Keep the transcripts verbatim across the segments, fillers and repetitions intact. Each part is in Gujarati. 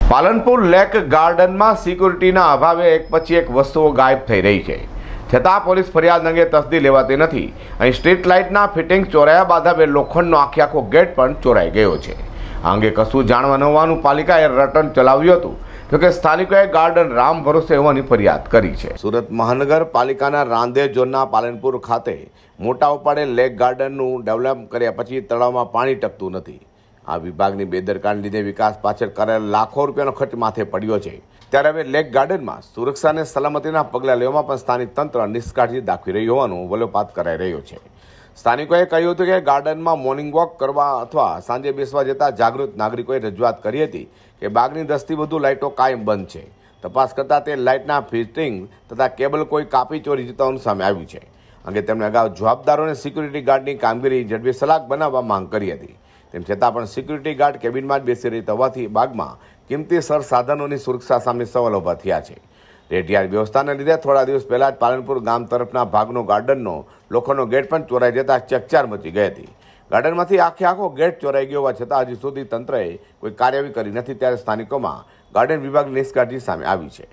પાલનપુર લેક ગાર્ડનમાં સિક્યુરિટીના અભાવે એક પછી એક વસ્તુઓ ગાયબ થઈ રહી છે, છતાં પોલીસ ફરિયાદ અંગે તસદી લેવાતી નથી। અહીં સ્ટ્રીટ લાઇટના ફિટિંગ ચોરાયા બાદ હવે લોખંડનો આખે આખો ગેટ પણ ચોરાઈ ગયો છે। આ અંગે કશું જાણવા ન હોવાનું પાલિકાએ રટણ ચલાવ્યું હતું, જોકે સ્થાનિકોએ ગાર્ડન રામ ભરોસે હોવાની ફરિયાદ કરી છે। સુરત મહાનગરપાલિકાના રાંદેર ઝોનના પાલનપુર ખાતે મોટા ઉપાડે લેક ગાર્ડનનું ડેવલપ કર્યા પછી તળાવમાં પાણી ટકતું નથી। આ વિભાગની બેદરકારીને લીધે વિકાસ પાછળ કરેલ લાખો રૂપિયાનો ખર્ચ માથે પડ્યો છે, ત્યારે હવે લેક ગાર્ડનમાં સુરક્ષા અને સલામતીના પગલાં લેવામાં પણ સ્થાનિક તંત્ર નિષ્કાળજી દાખવી રહ્યું હોવાનું વલોપાત કરાઈ રહ્યો છે। સ્થાનિકોએ કહ્યું હતું કે ગાર્ડનમાં મોર્નિંગ વોક કરવા અથવા સાંજે બેસવા જતા જાગૃત નાગરિકોએ રજૂઆત કરી હતી કે બાગની દસથી વધુ લાઇટો કાયમ બંધ છે। તપાસ કરતાં તે લાઇટના ફિટિંગ તથા કેબલ કોઈ કાપી ચોરી જતાનું સામે આવ્યું છે। અંગે તેમણે અગાઉ જવાબદારોને સિક્યુરિટી ગાર્ડની કામગીરી ઝડપી સલાક બનાવવા માંગ કરી હતી। તેમ છતાં પણ સિક્યુરિટી ગાર્ડ કેબિનમાં જ બેસી રહી હોવાથી બાગમાં કિંમતી સર સાધનોની સુરક્ષા સામે સવાલ ઊભા થયા છે। રેડિયાર વ્યવસ્થાને લીધે થોડા દિવસ પહેલા જ પાલનપુર ગામ તરફના ભાગનો ગાર્ડનનો લોખંડનો ગેટ પણ ચોરાઈ જતા ચકચાર મચી ગઈ હતી। ગાર્ડનમાંથી આખે આખો ગેટ ચોરાઈ ગયો હોવા છતાં હજી સુધી તંત્રએ કોઈ કાર્યવાહી કરી નથી, ત્યારે સ્થાનિકોમાં ગાર્ડન વિભાગની નિષ્કાળજી સામે આવી છે।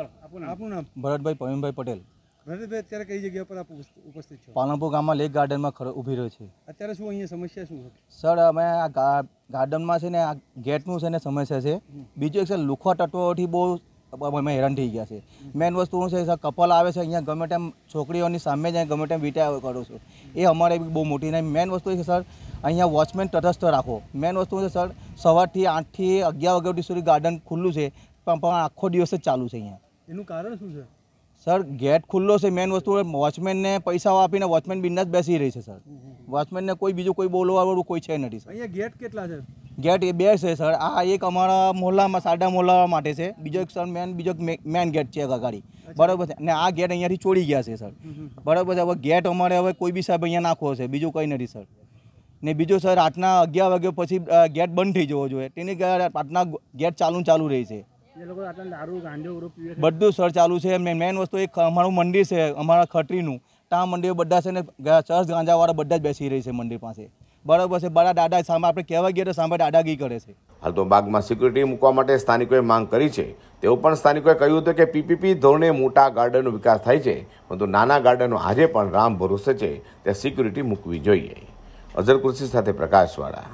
ભરતભાઈ પ્રવીણભાઈ પટેલ। ભરતભાઈ, અત્યારે કઈ જગ્યા પર આપ ઉપસ્થિત છો? પાલનપુર ગામમાં લેક ગાર્ડનમાં ઊભી રહ્યો છે। અત્યારે શું અહીંયા સમસ્યા શું છે? સર, અમે આ ગાર્ડનમાં છે ને આ ગેટનું છે ને સમસ્યા છે। બીજું એક છે લુખવા તત્વોથી બહુ અમે હેરાન થઈ ગયા છે। મેઇન વસ્તુ શું છે, સર કપલ આવે છે અહીંયા ગમે તેમ છોકરીઓની સામે જ ગમે તેમ વીટા કરો છો, એ અમારે બહુ મોટી નહીં। મેઇન વસ્તુ એ છે સર, અહીંયા વોચમેન તટસ્થ રાખો। મેઇન વસ્તુ છે સર, સવારથી આઠથી અગિયાર વાગ્યા સુધી ગાર્ડન ખુલ્લું છે, પણ આખો દિવસ જ ચાલુ છે અહીંયા। એનું કારણ શું છે? સર, ગેટ ખુલ્લો છે। મેઇન વસ્તુ વોચમેનને પૈસા આપીને વોચમેન બિંદાસ બેસી રહી છે સર। વોચમેનને કોઈ બીજું કોઈ બોલવાવાળું કોઈ છે નથી સર। અહીંયા ગેટ કેટલા છે? ગેટ એ બે છે સર। આ એક અમારા મોહલ્લામાં સાડા મોહલ્લા માટે છે, બીજો એક સર મેન બીજો મેન ગેટ છે ગાડી, બરાબર છે। અને આ ગેટ અહીંયાથી ચોરી ગયા છે સર, બરાબર છે। હવે ગેટ અમારે હવે કોઈ બી સાહેબ અહીંયા નાખવો છે, બીજું કંઈ નથી સર। ને બીજું સર, રાતના અગિયાર વાગ્યા પછી ગેટ બંધ થઈ જવો જોઈએ, તેની રાતના ગેટ ચાલુ ચાલુ રહી છે। એ લોકો આટલા દારૂ ગાંજો પીવે બધું સર ચાલુ છે। મેન વસ્તુ એક અમારું મંદિર છે, અમારા ખત્રીનું, ત્યાં મંદિર બધા છે ને ચર્ચ ગાંજાવાળા બધા જ બેસી રહી છે મંદિર પાસે, બરાબર છે। બડા દાદા સામે આપણે કહેવા ગયા તો સામે દાદાગીરી કરે છે। હાલ તો બાગમાં સિક્યુરિટી મૂકવા માટે સ્થાનિકોએ માંગ કરી છે। તેવું પણ સ્થાનિકોએ કહ્યું હતું કે પીપીપી ધોરણે મોટા ગાર્ડનનો વિકાસ થાય છે, પરંતુ નાના ગાર્ડનો આજે પણ રામ ભરોસે છે, ત્યાં સિક્યુરિટી મૂકવી જોઈએ। અઝર કુર્સી સાથે પ્રકાશવાળા।